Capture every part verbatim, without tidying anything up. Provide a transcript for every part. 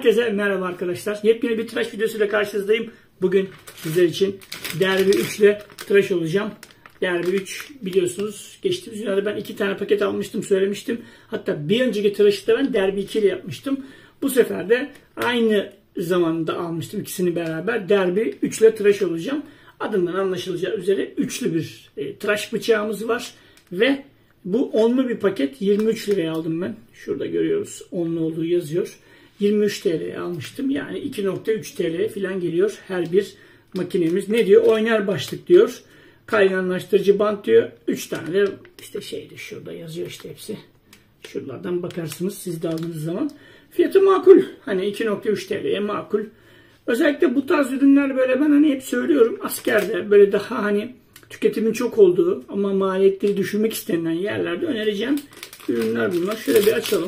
Herkese merhaba arkadaşlar. Yepyeni bir tıraş videosuyla karşınızdayım. Bugün sizler için Derby üç ile tıraş olacağım. Derby üç biliyorsunuz geçtiğimiz günlerde ben iki tane paket almıştım, söylemiştim. Hatta bir önceki tıraşı da ben Derby iki ile yapmıştım. Bu sefer de aynı zamanda almıştım ikisini beraber. Derby üç ile tıraş olacağım. Adından anlaşılacağı üzere üçlü bir e, tıraş bıçağımız var. Ve bu onlu bir paket, yirmi üç liraya aldım ben. Şurada görüyoruz onlu olduğu yazıyor. yirmi üç T L'ye almıştım. Yani iki nokta üç T L falan geliyor her bir makinemiz. Ne diyor? Oynar başlık diyor. Kayganlaştırıcı bant diyor. üç tane de işte şeyde şurada yazıyor işte hepsi. Şuralardan bakarsınız siz de aldığınız zaman. Fiyatı makul. Hani iki nokta üç T L'ye makul. Özellikle bu tarz ürünler böyle ben hani hep söylüyorum. Askerde böyle daha hani tüketimin çok olduğu ama maliyetleri düşürmek istenilen yerlerde önereceğim ürünler bunlar. Şöyle bir açalım.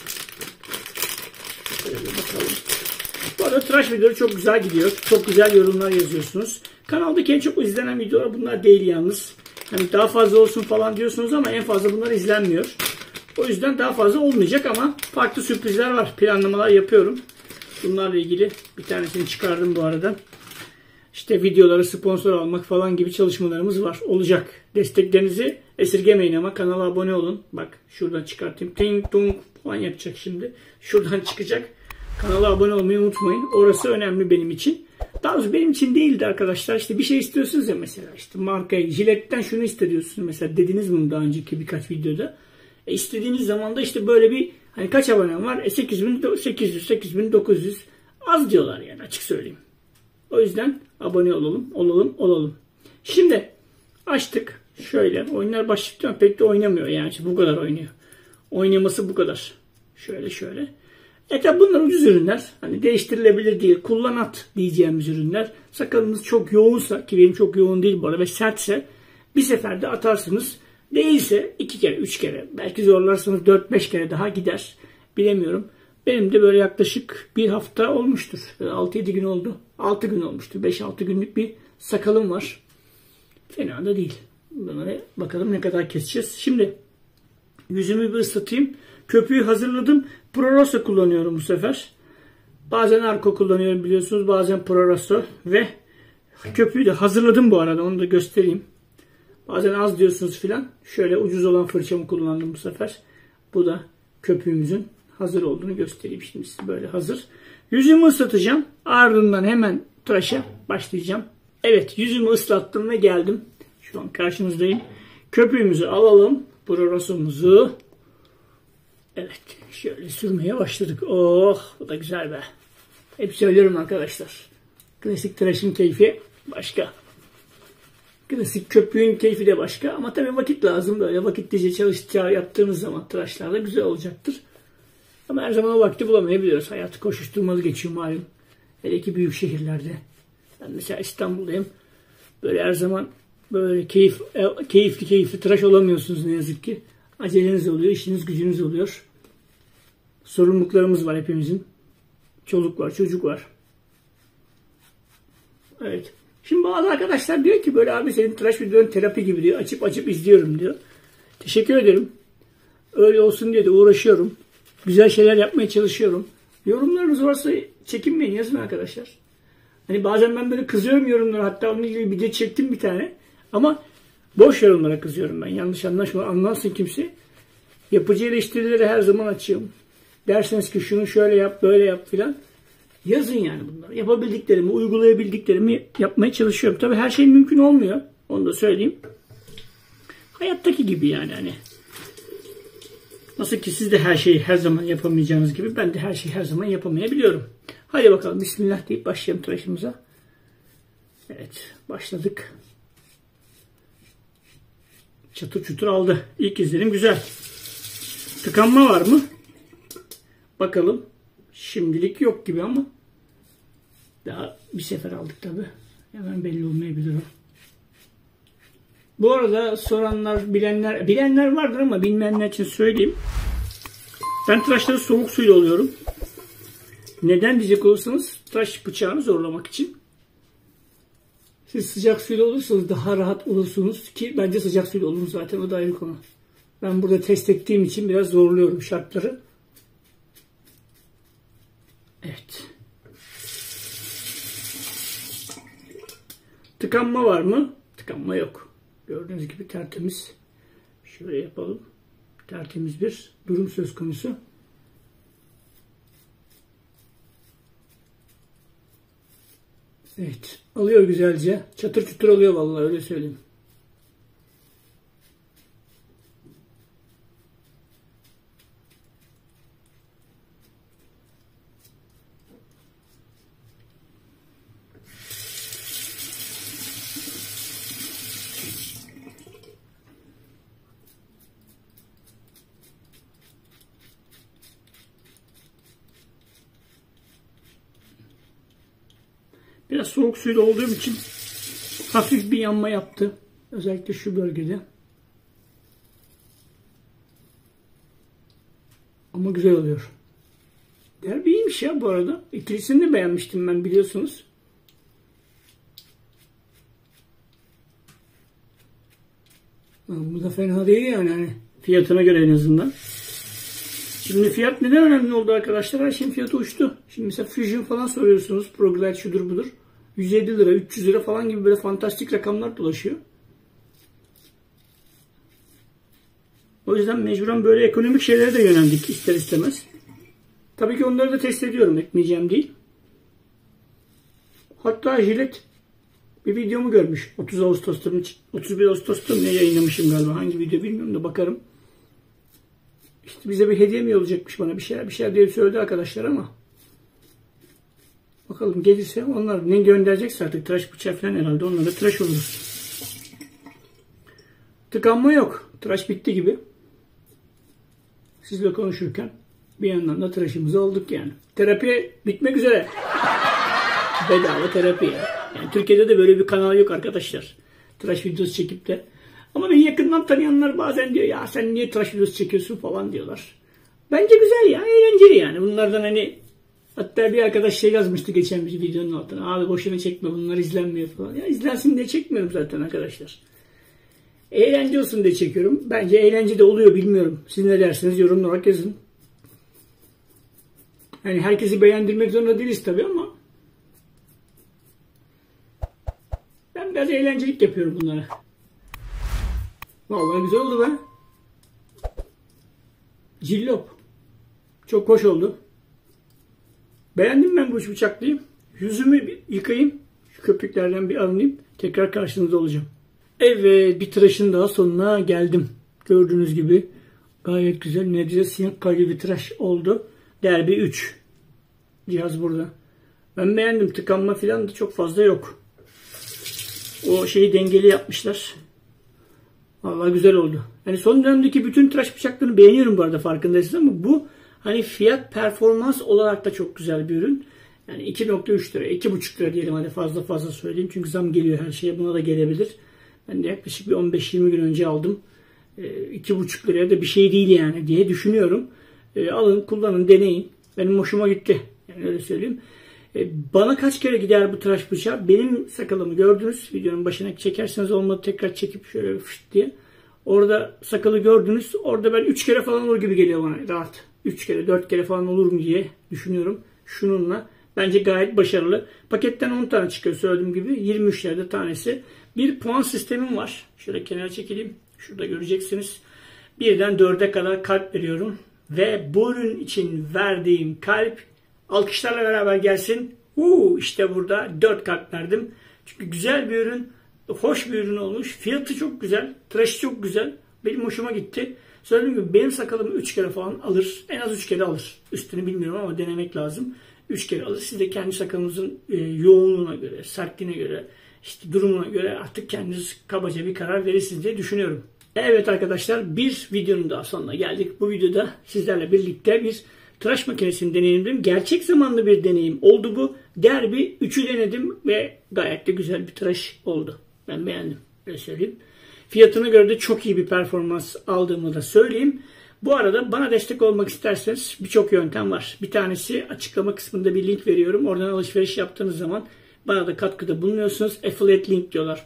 Şöyle bir bakalım. Bu arada tıraş videoları çok güzel gidiyor. Çok güzel yorumlar yazıyorsunuz. Kanaldaki en çok izlenen videolar bunlar değil yalnız. Hani daha fazla olsun falan diyorsunuz ama en fazla bunlar izlenmiyor. O yüzden daha fazla olmayacak ama farklı sürprizler var. Planlamalar yapıyorum. Bunlarla ilgili bir tanesini çıkardım bu arada. İşte videoları sponsor almak falan gibi çalışmalarımız var. Olacak. Desteklerinizi esirgemeyin ama kanala abone olun. Bak şuradan çıkartayım. Ting tung falan yapacak şimdi. Şuradan çıkacak. Kanala abone olmayı unutmayın. Orası önemli benim için. Daha doğrusu benim için değildi arkadaşlar. İşte bir şey istiyorsunuz ya mesela. İşte markayı, Gillette'den şunu istiyorsunuz. Mesela dediniz bunu daha önceki birkaç videoda. E istediğiniz zaman da işte böyle bir hani kaç abonem var? E sekiz bin sekiz yüz, sekiz bin dokuz yüz az diyorlar yani açık söyleyeyim. O yüzden abone olalım, olalım, olalım. Şimdi açtık. Şöyle oyunlar başlıktan pek de oynamıyor yani. İşte bu kadar oynuyor. Oynaması bu kadar. Şöyle şöyle. E tabi bunlar ucuz ürünler. Hani değiştirilebilir değil. Kullan at diyeceğimiz ürünler. Sakalınız çok yoğunsa ki benim çok yoğun değil bu arada ve sertse bir seferde atarsınız. Değilse iki kere, üç kere. Belki zorlarsanız dört beş kere daha gider. Bilemiyorum. Benim de böyle yaklaşık bir hafta olmuştur. altı yedi gün oldu. altı gün olmuştur. beş altı günlük bir sakalım var. Fena da değil. Bunları bakalım ne kadar keseceğiz. Şimdi yüzümü bir ıslatayım. Köpüğü hazırladım. Proroso kullanıyorum bu sefer. Bazen Arko kullanıyorum biliyorsunuz. Bazen Proroso. Ve köpüğü de hazırladım bu arada. Onu da göstereyim. Bazen az diyorsunuz filan. Şöyle ucuz olan fırçamı kullandım bu sefer. Bu da köpüğümüzün hazır olduğunu göstereyim. Şimdi size böyle hazır. Yüzümü ıslatacağım. Ardından hemen tıraşa başlayacağım. Evet, yüzümü ıslattım ve geldim. Şu an karşınızdayım. Köpüğümüzü alalım. Proroso'muzu. Evet, şöyle sürmeye başladık. Oh, bu da güzel be. Hep söylüyorum arkadaşlar. Klasik tıraşın keyfi başka. Klasik köpüğün keyfi de başka. Ama tabii vakit lazım. Böyle vakitlice çalışacağı yaptığınız zaman tıraşlarda güzel olacaktır. Ama her zaman o vakti bulamayabiliyoruz. Hayat koşuşturmalı geçiyor malum. Hele ki büyük şehirlerde. Ben mesela İstanbul'dayım. Böyle her zaman böyle keyif, keyifli keyifli tıraş olamıyorsunuz ne yazık ki. Aceleniz oluyor, işiniz gücünüz oluyor. Sorumluluklarımız var hepimizin. Çoluk var, çocuk var. Evet. Şimdi bazı arkadaşlar diyor ki böyle abi senin tıraş videon terapi gibi diyor. Açıp açıp izliyorum diyor. Teşekkür ederim. Öyle olsun diye de uğraşıyorum. Güzel şeyler yapmaya çalışıyorum. Yorumlarınız varsa çekinmeyin, yazın arkadaşlar. Hani bazen ben böyle kızıyorum yorumlara. Hatta onunla ilgili video çektim bir tane. Ama boş yorumlara kızıyorum ben. Yanlış anlaşma anlarsın kimse. Yapıcı eleştirileri her zaman açıyorum. Derseniz ki şunu şöyle yap, böyle yap filan. Yazın yani bunları. Yapabildiklerimi, uygulayabildiklerimi yapmaya çalışıyorum. Tabii her şey mümkün olmuyor. Onu da söyleyeyim. Hayattaki gibi yani hani. Nasıl ki siz de her şeyi her zaman yapamayacağınız gibi ben de her şeyi her zaman yapamayabiliyorum. Hadi bakalım bismillah deyip başlayalım tıraşımıza. Evet başladık. Çatır çutur aldı. İlk izlenim güzel. Tıkanma var mı? Bakalım. Şimdilik yok gibi ama daha bir sefer aldık tabi. Hemen belli olmayabilir o. Bu arada soranlar, bilenler, bilenler vardır ama bilmeyenler için söyleyeyim. Ben tıraşları soğuk suyla oluyorum. Neden diyecek olursanız tıraş bıçağını zorlamak için. Siz sıcak suyla olursanız daha rahat olursunuz ki bence sıcak suyla olun zaten o da ayrı konu. Ben burada test ettiğim için biraz zorluyorum şartları. Evet. Tıkanma var mı? Tıkanma yok. Gördüğünüz gibi tertemiz. Şöyle yapalım. Tertemiz bir durum söz konusu. Evet. Alıyor güzelce. Çatır çutur alıyor vallahi, öyle söyleyeyim. Biraz soğuk suyla olduğum için hafif bir yanma yaptı. Özellikle şu bölgede. Ama güzel oluyor. Derbi iyiymiş ya bu arada. İkilisini de beğenmiştim ben, biliyorsunuz. Bu da fena değil yani. Hani fiyatına göre en azından. Şimdi fiyat neden önemli oldu arkadaşlar? Her şeyin fiyatı uçtu. Şimdi mesela Fusion falan soruyorsunuz. ProGlide şudur budur. yüz yedi lira, üç yüz lira falan gibi böyle fantastik rakamlar dolaşıyor. O yüzden mecburen böyle ekonomik şeylere de yöneldik ister istemez. Tabii ki onları da test ediyorum. Etmeyeceğim değil. Hatta Jilet bir videomu görmüş. otuz Ağustos'ta mı, otuz bir Ağustos'ta mı ne yayınlamışım galiba. Hangi video bilmiyorum da bakarım. İşte bize bir hediye mi olacakmış, bana bir şeyler bir şeyler diye söyledi arkadaşlar ama bakalım gelirse onlar ne gönderecekse artık, tıraş bıçağı falan herhalde, onlara tıraş oluruz. Tıkanma yok. Tıraş bitti gibi. Sizle konuşurken bir yandan da tıraşımızı olduk yani. Terapi bitmek üzere. Bedava terapi ya. Yani Türkiye'de de böyle bir kanal yok arkadaşlar. Tıraş videosu çekip de. Ama beni yakından tanıyanlar bazen diyor ya sen niye tıraş videosu çekiyorsun falan diyorlar. Bence güzel ya, eğlenceli yani. Bunlardan hani, hatta bir arkadaş şey yazmıştı geçen bir videonun altına. Abi boşuna çekme, bunlar izlenmiyor falan. Ya izlensin diye çekmiyorum zaten arkadaşlar. Eğlence olsun diye çekiyorum. Bence eğlence de oluyor, bilmiyorum. Siz ne dersiniz, yorum olarak yazın. Yani herkesi beğendirmek zorunda değiliz tabii ama ben biraz eğlencelik yapıyorum bunlara. Vallahi güzel oldu be. Cillop. Çok hoş oldu. Beğendim ben bu üç bıçaklıyı. Yüzümü bir yıkayayım. Şu köpüklerden bir alınayım. Tekrar karşınızda olacağım. Evet, bir tıraşın daha sonuna geldim. Gördüğünüz gibi gayet güzel, nedice siyah kalbi bir tıraş oldu. Derbi üç. Cihaz burada. Ben beğendim. Tıkanma falan da çok fazla yok. O şeyi dengeli yapmışlar. Vallahi güzel oldu. Yani son dönemdeki bütün tıraş bıçaklarını beğeniyorum bu arada, farkındaysanız, ama bu hani fiyat performans olarak da çok güzel bir ürün. Yani iki nokta üç lira, iki buçuk lira diyelim, hadi fazla fazla söyleyeyim. Çünkü zam geliyor her şeye, buna da gelebilir. Ben de yaklaşık bir on beş yirmi gün önce aldım. iki buçuk liraya da bir şey değil yani diye düşünüyorum. E, alın, kullanın, deneyin. Benim hoşuma gitti. Yani öyle söyleyeyim. E, bana kaç kere gider bu tıraş bıçağı? Benim sakalımı gördünüz. Videonun başına çekerseniz olmadı, tekrar çekip şöyle fışt diye. Orada sakalı gördünüz. Orada ben üç kere falan olur gibi geliyor bana. Rahat. üç kere, dört kere falan olur mu diye düşünüyorum. Şununla. Bence gayet başarılı. Paketten on tane çıkıyor söylediğim gibi. yirmi üç lirada tanesi. Bir puan sistemim var. Şöyle kenara çekeyim. Şurada göreceksiniz. birden dörde kadar kalp veriyorum. Ve bu ürün için verdiğim kalp alkışlarla beraber gelsin. Uuu, işte burada dört kalp verdim. Çünkü güzel bir ürün. Hoş bir ürün olmuş. Fiyatı çok güzel. Tıraşı çok güzel. Benim hoşuma gitti. Söylediğim gibi benim sakalımı üç kere falan alır. En az üç kere alır. Üstünü bilmiyorum ama denemek lazım. üç kere alır. Siz de kendi sakalınızın e, yoğunluğuna göre, sertliğine göre, işte durumuna göre artık kendiniz kabaca bir karar verirsiniz diye düşünüyorum. Evet arkadaşlar, bir videonun daha sonuna geldik. Bu videoda sizlerle birlikte bir tıraş makinesini deneyimledim. Gerçek zamanlı bir deneyim oldu bu. Derbi üçü denedim ve gayet de güzel bir tıraş oldu. Ben beğendim. Öyle söyleyeyim. Fiyatına göre de çok iyi bir performans aldığımı da söyleyeyim. Bu arada bana destek olmak isterseniz birçok yöntem var. Bir tanesi, açıklama kısmında bir link veriyorum. Oradan alışveriş yaptığınız zaman bana da katkıda bulunuyorsunuz. Affiliate link diyorlar bu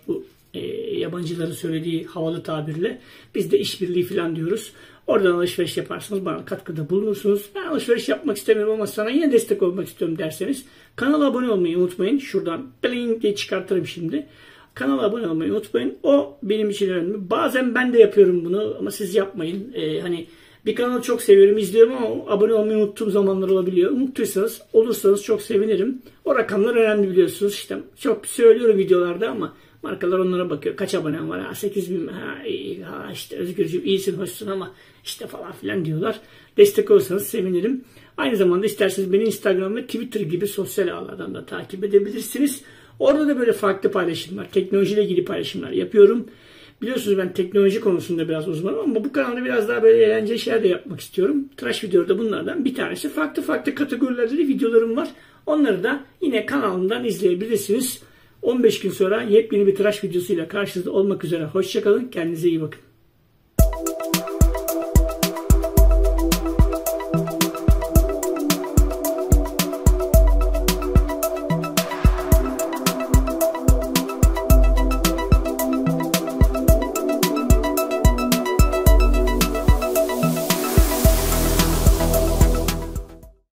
E, yabancıların söylediği havalı tabirle. Biz de işbirliği falan diyoruz. Oradan alışveriş yaparsınız. Bana katkıda bulunursunuz. Ben alışveriş yapmak istemiyorum ama sana yine destek olmak istiyorum derseniz kanala abone olmayı unutmayın. Şuradan bling diye çıkartırım şimdi. Kanala abone olmayı unutmayın. O benim için önemli. Bazen ben de yapıyorum bunu ama siz yapmayın. Ee, hani bir kanalı çok seviyorum, izliyorum ama abone olmayı unuttuğum zamanlar olabiliyor. Unuttuysanız, olursanız çok sevinirim. O rakamlar önemli biliyorsunuz. İşte çok söylüyorum videolarda ama markalar onlara bakıyor. Kaç abonem var? Ha, sekiz bin mi? Ha, iyi, ha işte Özgürcüğüm iyisin, hoşsun ama işte falan filan diyorlar. Destek olursanız sevinirim. Aynı zamanda isterseniz beni Instagram ve Twitter gibi sosyal ağlardan da takip edebilirsiniz. Orada da böyle farklı paylaşımlar, teknolojiyle ilgili paylaşımlar yapıyorum. Biliyorsunuz ben teknoloji konusunda biraz uzmanım ama bu kanalda biraz daha böyle eğlenceli şeyler de yapmak istiyorum. Tıraş videoda bunlardan bir tanesi. Farklı farklı kategorilerde de videolarım var. Onları da yine kanalımdan izleyebilirsiniz. on beş gün sonra yepyeni bir tıraş videosuyla karşınızda olmak üzere. Hoşça kalın. Kendinize iyi bakın.